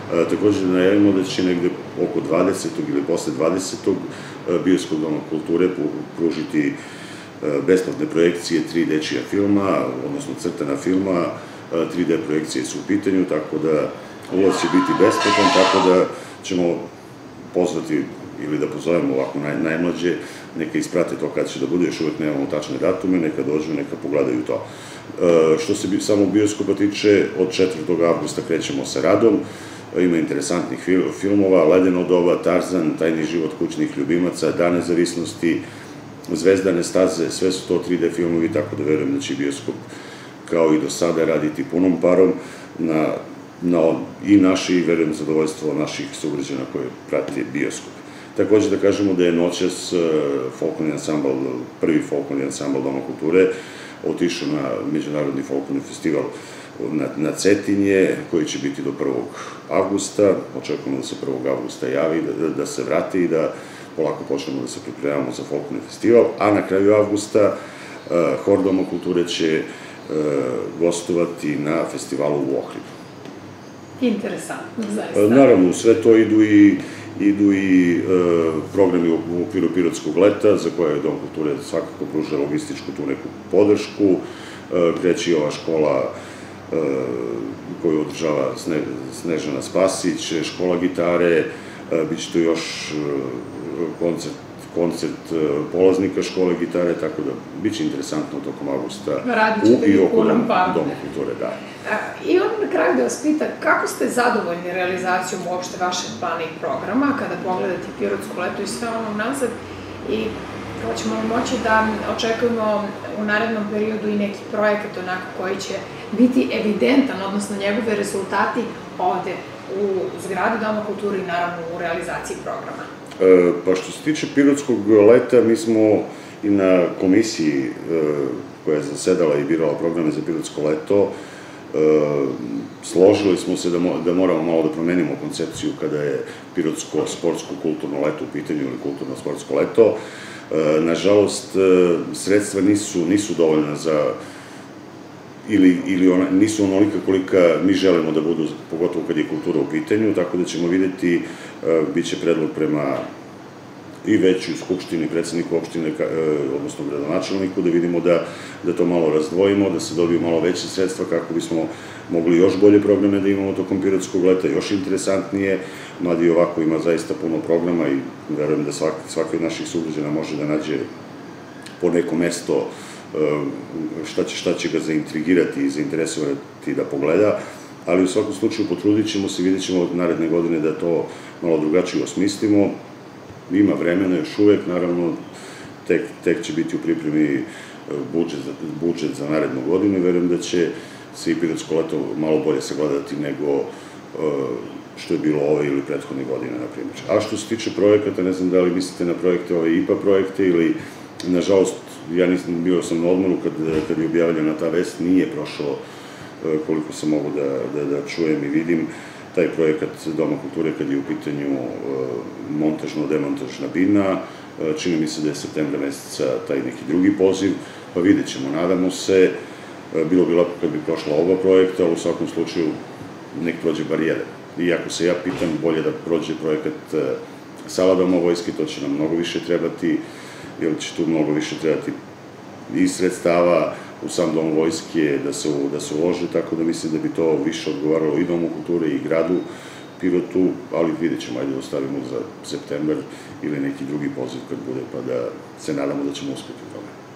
Također najavimo da će negde oko 20. ili posle 20. Bioskop Doma kulture pružiti besplatne projekcije 3 dečija filma, odnosno crtana filma, 3D projekcije su u pitanju, tako da ulaz će biti besplatan, tako da ćemo pozvati ili da pozovemo ovako najmlađe, neka isprate to kada će da bude, još uvek nemamo tačne datume, neka dođu, neka pogledaju to. Što se samog bioskopa tiče, od 4. avgusta krećemo sa radom, ima interesantnih filmova, Ledeno doba, Tarzan, Tajni život kućnih ljubimaca, Dan nezavisnosti, Zvezdane staze, sve su to 3D filmovi, tako da verujem da će bioskop kao i do sada raditi punom parom i naši, verujem, zadovoljstvo naših sugrađana koje prati bioskop. Takođe da kažemo da je noćas folklorni ansambl, prvi folklorni ansambl Doma kulture, otišao na Međunarodni folklorni festival na Cetinje, koji će biti do 1. avgusta. Očekujemo da se 1. avgusta javi, da se vrati i da polako počnemo da se pripremamo za folklorni festival, a na kraju avgusta Hor Doma kulture će gostovati na festivalu u Ohridu. Interesantno, zaista. Naravno, sve to idu i programi u okviru Pirotskog leta, za koje Dom kulture svakako pruža logističku tu neku podršku. Kreće i ova škola koju održava Snežana Spasić, škola gitare, bit će tu još koncert polaznika škole gitare, tako da bit će interesantno tokom avgusta i oko Doma kulture, da. I on na kraju da vas pita, kako ste zadovoljni realizacijom uopšte vašeg plana i programa, kada pogledate Pirotsko leto i sve ono nazad, i kako ćemo moći da očekujemo u narednom periodu i neki projekat onako koji će biti evidentan, odnosno njegove rezultati ovde u zgradi Doma kulture i naravno u realizaciji programa? Pa što se tiče Pirotskog leta, mi smo i na komisiji koja je zasedala i birala programe za Pirotsko leto, složili smo se da moramo malo da promenimo koncepciju kada je Pirotsko sportsko-kulturno leto u pitanju ili kulturno-sportsko leto. Nažalost, sredstva nisu dovoljna za, ili nisu onolika kolika mi želimo da budu, pogotovo kad je kultura u pitanju, tako da ćemo videti, bit će predlog prema i većoj skupštini, predsedniku opštine, odnosno gradonačelniku, da vidimo da to malo razdvojimo, da se dobiju malo veće sredstva kako bismo mogli još bolje programe da imamo tokom Pirotskog leta, još interesantnije. Mladi ovako ima zaista puno programa i verujem da svaki od naših sugrađana može da nađe po neko mesto šta će ga zaintrigirati i zainteresovati da pogleda, ali u svakom slučaju potrudit ćemo se i vidjet ćemo od naredne godine da to malo drugačije osmislimo. Ima vremena još uvek, naravno, tek će biti u pripremi budžet za narednu godinu i verujem da će se i Pirotsko leto malo bolje sagledati nego što je bilo ove ili prethodne godine, na primjer. A što se tiče projekata, ne znam da li mislite na projekte, ove IPA projekte ili, nažalost, ja bio sam na odmoru kad je objavljena ta vest, nije prošlo koliko sam mogu da čujem i vidim taj projekat Doma kulture kad je u pitanju montažno-demontažna bina. Čini mi se da je septembra meseca taj neki drugi poziv, pa vidjet ćemo, nadamo se. Bilo bi lepo kad bi prošla oba projekta, ali u svakom slučaju nek prođe bar jedan. Iako se ja pitam, bolje da prođe projekat Sala Doma vojske, to će nam mnogo više trebati, jer će tu mnogo više trebati i sredstava u sam Dom vojske da se ulože, tako da mislim da bi to više odgovaralo i Domu kulture i gradu Pirotu, ali vidjet ćemo, ajde da ostavimo za septembar ili neki drugi poziv kad bude, pa da se nadamo da ćemo uspeti u tome.